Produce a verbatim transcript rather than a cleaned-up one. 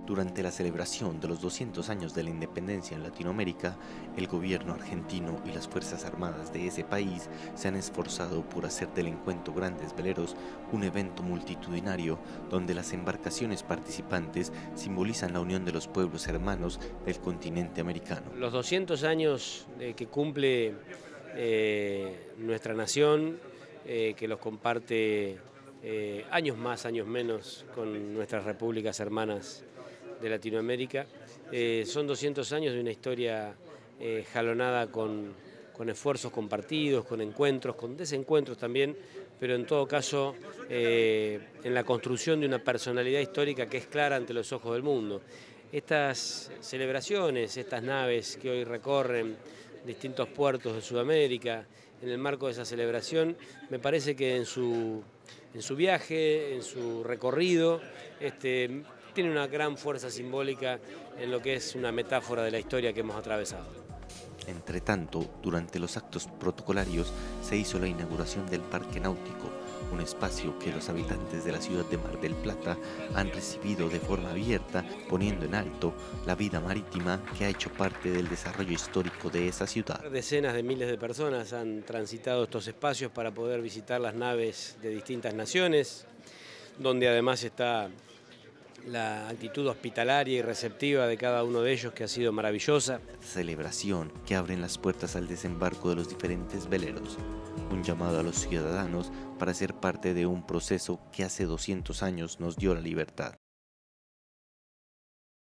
Durante la celebración de los doscientos años de la independencia en Latinoamérica, el gobierno argentino y las Fuerzas Armadas de ese país se han esforzado por hacer del encuentro Grandes Veleros un evento multitudinario donde las embarcaciones participantes simbolizan la unión de los pueblos hermanos del continente americano. Los doscientos años eh, que cumple eh, nuestra nación, eh, que los comparte eh, años más, años menos con nuestras repúblicas hermanas de Latinoamérica, eh, son doscientos años de una historia eh, jalonada con, con esfuerzos compartidos, con encuentros, con desencuentros también, pero en todo caso eh, en la construcción de una personalidad histórica que es clara ante los ojos del mundo. Estas celebraciones, estas naves que hoy recorren distintos puertos de Sudamérica, en el marco de esa celebración, me parece que en su, en su viaje, en su recorrido, este, tiene una gran fuerza simbólica en lo que es una metáfora de la historia que hemos atravesado. Entre tanto, durante los actos protocolarios se hizo la inauguración del Parque Náutico, un espacio que los habitantes de la ciudad de Mar del Plata han recibido de forma abierta, poniendo en alto la vida marítima que ha hecho parte del desarrollo histórico de esa ciudad. Decenas de miles de personas han transitado estos espacios para poder visitar las naves de distintas naciones, donde además está la actitud hospitalaria y receptiva de cada uno de ellos, que ha sido maravillosa. Celebración que abren las puertas al desembarco de los diferentes veleros, un llamado a los ciudadanos para ser parte de un proceso que hace doscientos años nos dio la libertad.